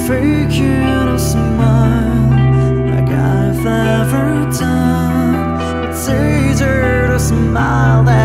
faking a smile like I've ever done. It's easier to smile than